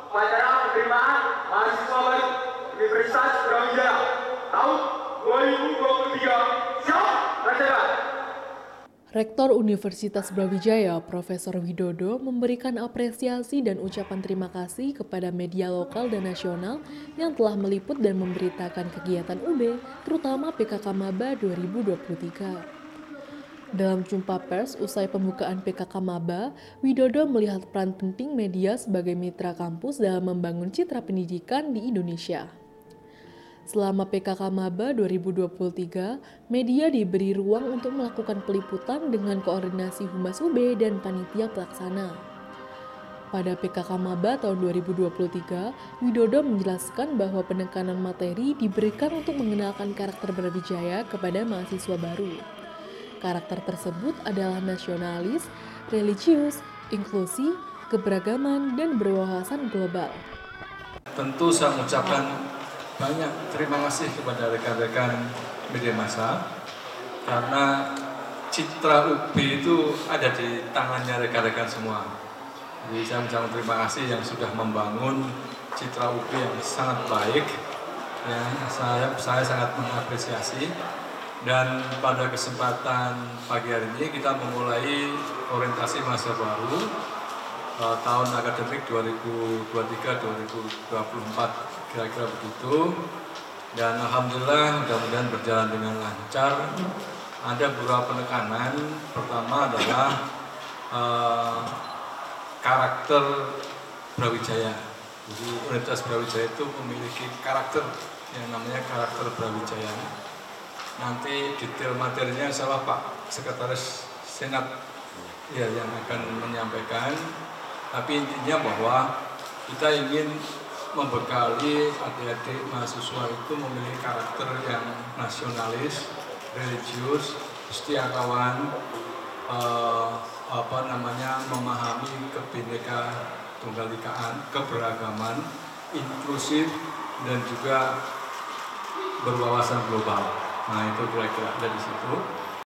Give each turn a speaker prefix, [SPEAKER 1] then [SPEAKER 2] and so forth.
[SPEAKER 1] upacara penerimaan mahasiswa baru Universitas Brawijaya tahun 2023. Siap, laksanakan.
[SPEAKER 2] Rektor Universitas Brawijaya, Profesor Widodo, memberikan apresiasi dan ucapan terima kasih kepada media lokal dan nasional yang telah meliput dan memberitakan kegiatan UB, terutama PKK Maba 2023. Dalam jumpa pers usai pembukaan PKK Maba, Widodo melihat peran penting media sebagai mitra kampus dalam membangun citra pendidikan di Indonesia. Selama PKK Maba 2023, media diberi ruang untuk melakukan peliputan dengan koordinasi Humas UB dan panitia pelaksana. Pada PKK Maba tahun 2023, Widodo menjelaskan bahwa penekanan materi diberikan untuk mengenalkan karakter Brawijaya kepada mahasiswa baru. Karakter tersebut adalah nasionalis, religius, inklusi, keberagaman, dan berwawasan global.
[SPEAKER 3] Tentu saya mengucapkan banyak terima kasih kepada rekan-rekan media massa karena citra UB itu ada di tangannya rekan-rekan semua. Jadi saya mengucapkan terima kasih yang sudah membangun citra UB yang sangat baik. Ya, saya sangat mengapresiasi. Dan pada kesempatan pagi hari ini kita memulai orientasi masa baru tahun akademik 2023-2024. Kira-kira begitu, dan alhamdulillah mudah-mudahan berjalan dengan lancar. Ada beberapa penekanan. Pertama adalah karakter Brawijaya. Jadi Universitas Brawijaya itu memiliki karakter yang namanya karakter Brawijaya. Nanti detail materinya salah Pak Sekretaris Senat ya yang akan menyampaikan. Tapi intinya bahwa kita ingin membekali adik-adik mahasiswa itu memiliki karakter yang nasionalis, religius, setiakawan, memahami kebinekaan, tunggal ikaan, keberagaman, inklusif, dan juga berwawasan global. Nah itu kira-kira dari situ.